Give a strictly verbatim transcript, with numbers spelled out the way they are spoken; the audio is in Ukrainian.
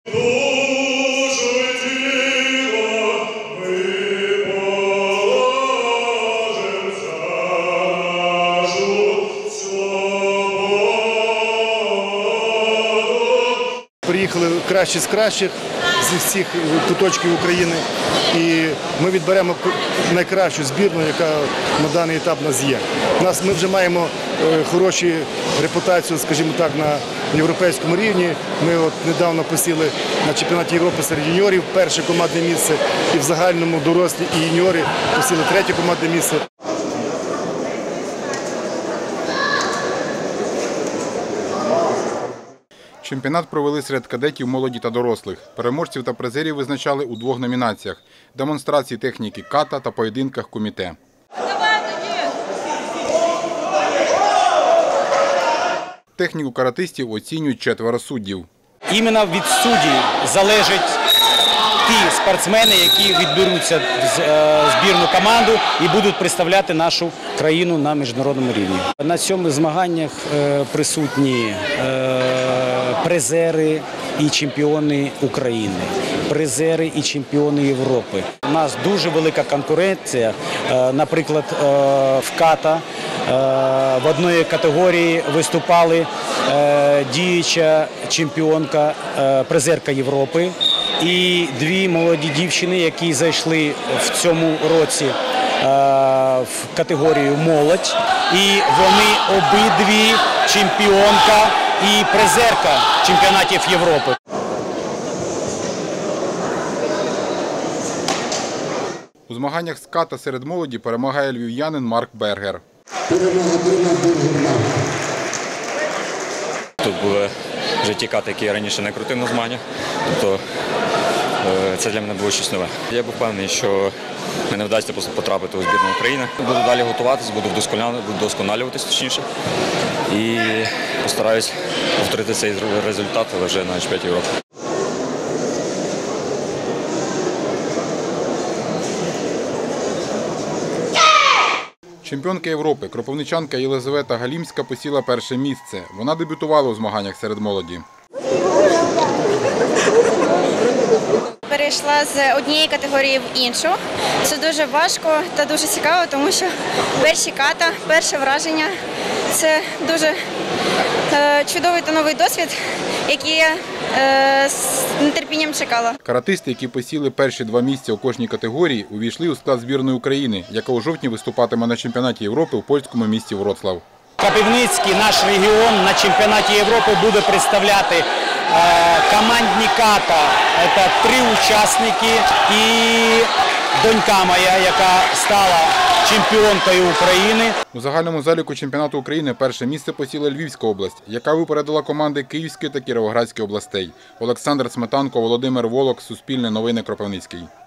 Приїхали кращі з кращих зі всіх куточків України, і ми відберемо найкращу збірну, яка на даний етап у нас є. У нас ми вже маємо хорошу репутацію, скажімо так, на європейському рівні. Ми от недавно посіли на чемпіонаті Європи серед юніорів перше командне місце, і в загальному дорослі і юніори посіли третє командне місце. Чемпіонат провели серед кадетів, молоді та дорослих. Переможців та призерів визначали у двох номінаціях – демонстрації техніки ката та поєдинках куміте. Техніку каратистів оцінюють четверо суддів. Іменно від суддів залежать ті спортсмени, які відберуться в збірну команду і будуть представляти нашу країну на міжнародному рівні. На цьому змаганнях присутні призери і чемпіони України, призери і чемпіони Європи. У нас дуже велика конкуренція, наприклад, в ката. В одній категорії виступали діюча чемпіонка, призерка Європи і дві молоді дівчини, які зайшли в цьому році в категорію молодь. І вони обидві чемпіонка і призерка чемпіонатів Європи. У змаганнях з ката серед молоді перемагає львів'янин Марк Бергер. Тут були в житті кати, які я раніше не крутив на змаганнях, тобто це для мене було щось нове. Я був впевнений, що мені вдасться потрапити у збірну України. Буду далі готуватися, буду вдосконалюватися точніше і постараюсь повторити цей результат, але вже на чемпіонаті Європи. Чемпіонка Європи, кропивничанка Єлизавета Галімська посіла перше місце. Вона дебютувала у змаганнях серед молоді. Перейшла з однієї категорії в іншу. Це дуже важко та дуже цікаво, тому що перші ката, перше враження – це дуже е, чудовий та новий досвід, який я е, з нетерпінням чекала. Каратисти, які посіли перші два місця у кожній категорії, увійшли у склад збірної України, яка у жовтні виступатиме на чемпіонаті Європи у польському місті Вроцлав. Кропивницький, наш регіон, на чемпіонаті Європи буде представляти е, командні ката. Це три учасники і донька моя, яка стала чемпіонкою України. У загальному заліку чемпіонату України перше місце посіла Львівська область, яка випередила команди Київської та Кіровоградської областей. Олександр Сметанко, Володимир Волок, Суспільне новини, Кропивницький.